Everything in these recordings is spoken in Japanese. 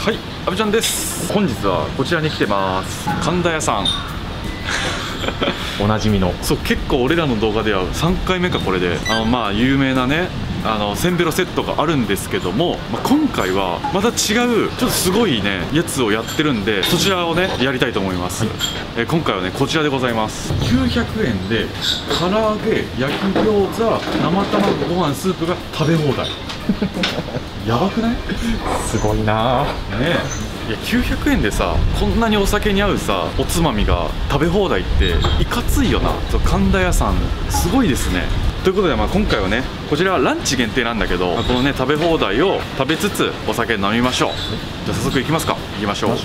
はい、阿部ちゃんです。本日はこちらに来てます。神田屋さんおなじみの。 そう、結構俺らの動画では3回目かこれでまあ有名なねせんべろセットがあるんですけども、今回はまた違うちょっとすごいねやつをやってるんで、そちらをねやりたいと思います、はい。今回はねこちらでございます。900円で唐揚げ、焼き餃子、生卵、ご飯、スープが食べ放題やばくない？ すごいなねえ。いや900円でさ、こんなにお酒に合うさおつまみが食べ放題っていかついよな。神田屋さんすごいですね。ということで、今回はねこちらはランチ限定なんだけど、このね食べ放題を食べつつお酒飲みましょう。じゃあ早速行きますか。行きましょう。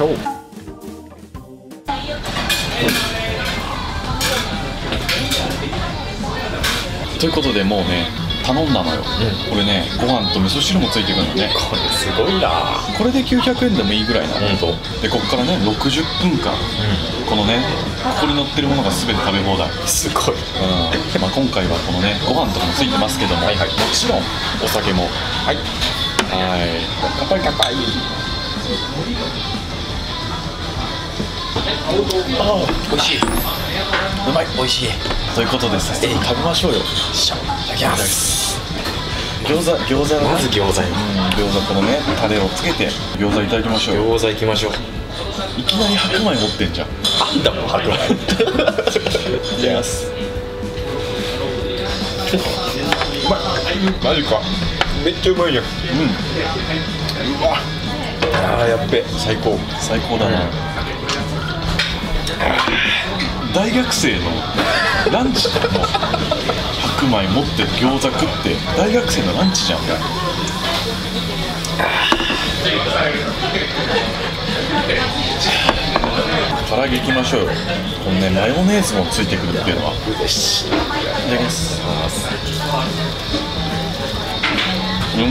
ということでもうね頼んだのよ、これねご飯と味噌汁もついてくるのね。 これすごいな。 これで900円でもいいぐらいなの、でここからね60分間、このねここに乗ってるものが全て食べ放題。 すごい、 今回はこのねご飯とかもついてますけども、もちろんお酒もはい乾杯乾杯。美味しい、うまい、美味しい。 ということでさ、食べましょうよ。いただきます。餃子まず餃子よ。 餃子このねタレをつけて餃子いただきましょう。 餃子いきましょう。 いきなり白米持ってんじゃん。 あんだもん白米。いただきます。うまい。マジか。めっちゃうまいじゃん。うわあ、やっべ、最高だな。大学生のランチでも白米持って餃子食って大学生のランチじゃん。唐揚げいきましょうよ。このねマヨネーズもついてくるっていうのは。 よし、いただきます。 め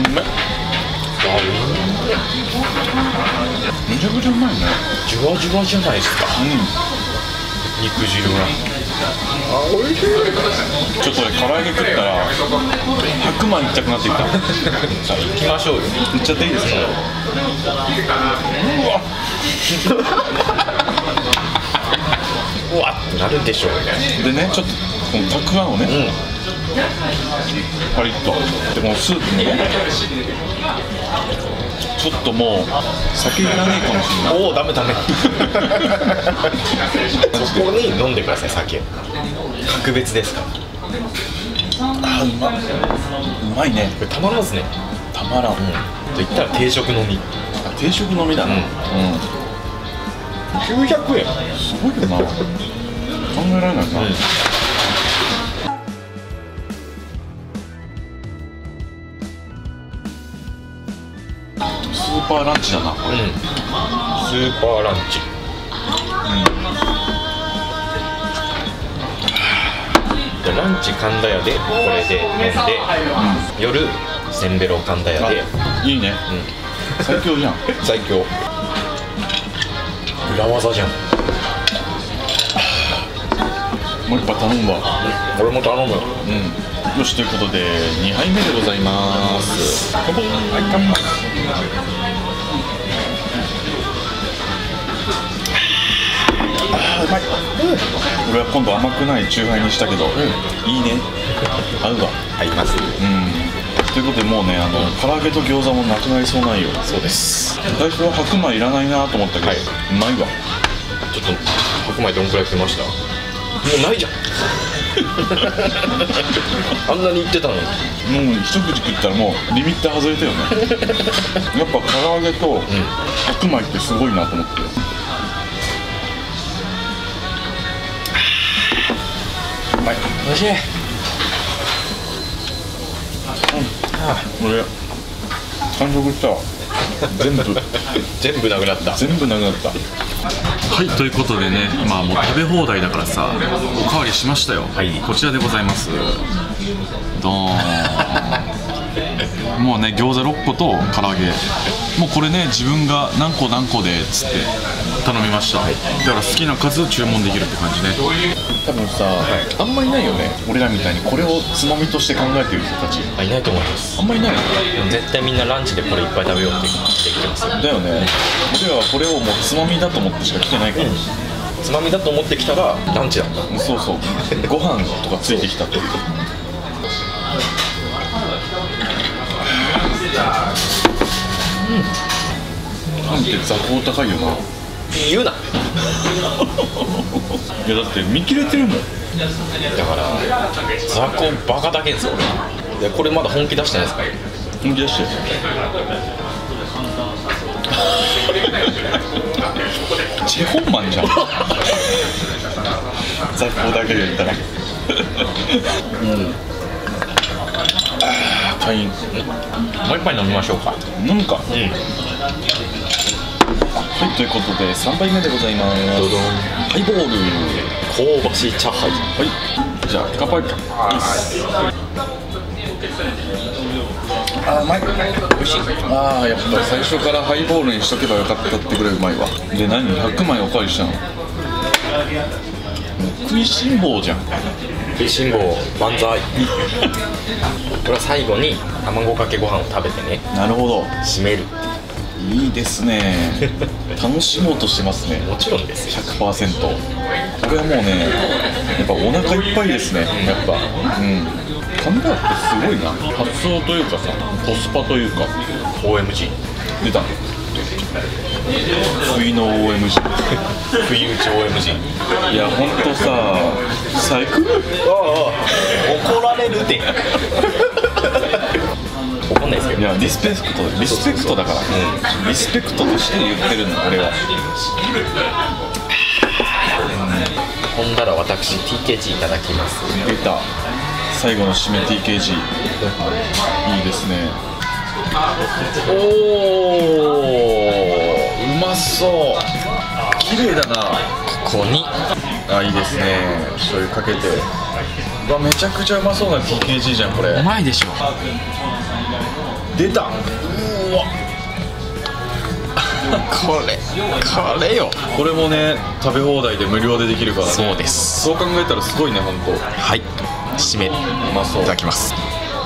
ちゃくちゃうまいね。 じゅわじゅわじゃないですか。肉汁が。美味しい。 ちょっと俺唐揚げ食ったら白米いっちゃくなってきた。 じゃあ行きましょうよ。 いっちゃっていいですか？ うわってなるでしょうね。 でね、ちょっとこのたくあんをね、パリッとで、このスープにねちょっともう酒いらねえかもしれない。 おお、ダメそこに飲んでください。酒格別ですか。 うまいね。 これたまらずね。 たまらん。 と言ったら定食飲み。 定食飲みだな。 900円。 すごいよな。考えられないな。スーパーランチだな、これ。 スーパーランチ。ランチ神田屋でこれで飲んで、夜せんべろ神田屋で。 いいね。最強じゃん。 最強。裏技じゃん。 もう一杯頼むわ。 俺も頼む。 よし、ということで2杯目でございます。乾杯。うまい。俺は今度甘くないチューハイにしたけど、いいね。合うわ。 合います。 ということでもうね唐揚げと餃子もなくなりそうなんよ。 そうです。 最初は白米いらないなと思ったけど、うまいわ。 ちょっと白米どんくらい食いました？もうないじゃん。あんなに言ってたのに。 もう一口食ったらもうリミッター外れたよね。やっぱ唐揚げと白米ってすごいなと思って。 うまい。おいしい。 俺完食したわ。 全部なくなった。 はい、ということでね、もう食べ放題だからさ、おかわりしましたよ。こちらでございます。ドーン。 もうね餃子6個と唐揚げ、もうこれね自分が何個何個でっつって頼みました、だから好きな数注文できるって感じね。多分さ、あんまりいないよね俺らみたいにこれをつまみとして考えてる人たち。 いないと思います。 あんまりいないよね。 絶対みんなランチでこれいっぱい食べようってできてますよ。 だよね。俺らはこれをもうつまみだと思ってしか来てないから、 つまみだと思ってきたらランチだった。 そうそうご飯とかついてきたっていう。パンって座高高いよな。 言うな。 いやだって見切れてるもん。 だからザコバカだけですよ俺。でこれまだ本気出してないですか。 本気出してる。チェホンマンじゃん。ザコだけで言ったら。パイン。 もう一杯飲みましょうか。 飲むか。はい、ということで3杯目でございます。 どどん。 ハイボール。 香ばしいチャハイ。 はい、じゃあ乾杯。あーうまい。美味しい。ああやっぱ最初からハイボールにしとけばよかったってぐらいうまいわ。で何100枚おかわりしたの。食いしん坊じゃん。 食いしん坊万歳。これは最後に卵かけご飯を食べてね。 なるほど。 締める。 いいですね。楽しもうとしてますね。 もちろんですよ。 100%。これはもうねやっぱお腹いっぱいですね。やっぱ神田ってすごいな。発想というかさコスパというか OMG 出た。不意の OMG。 不意打ち OMG。 いやほんとさ最高。 怒られるって。怒んないですけど。 いやリスペクトだから、リスペクトとして言ってるの俺は。 ほんだら私 TKG いただきます。 出た。最後の締め TKG いいですね。おーうまそう。綺麗だな。 ここにあいいですね。醤油かけて。うわめちゃくちゃうまそうな TKG じゃんこれ。 うまいでしょ。 出た。うわこれよ。 これもね食べ放題で無料でできるからね。 そうです。 そう考えたらすごいね本当。 はい、締めうまそう。 いただきます。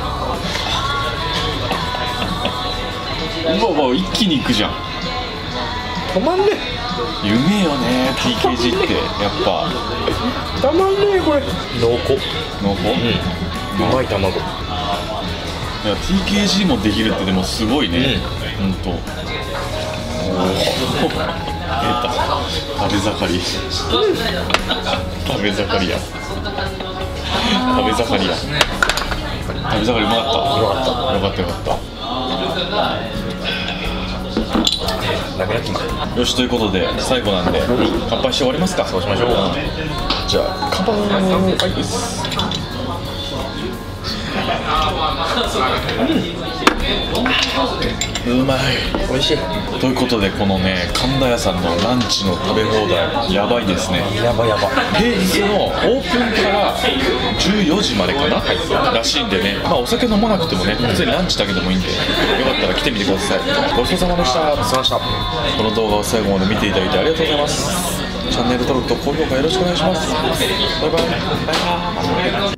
うわ一気にいくじゃん。 止まんね夢よね TKG ってやっぱ。 たまんねこれ。濃厚。 濃厚。 うまい卵。 いや TKG もできるってでもすごいね。本当。出た。食べ盛り。食べ盛りや。食べ盛りや。食べ盛りうまかった。よかった。 なくなってます。 よしということで最後なんで乾杯して終わりますか。 そうしましょう。 じゃあ乾杯。はいです。うまい。 美味しい。 ということでこのね神田屋さんのランチの食べ放題やばいですね。 やば平日のオープンから14時までかな、らしいんでね、まあお酒飲まなくてもね普通にランチだけでもいいんでよかったら来てみてください。ごちそうさまでした。この動画を最後まで見ていただいてありがとうございます。チャンネル登録と高評価よろしくお願いします。バイバイ。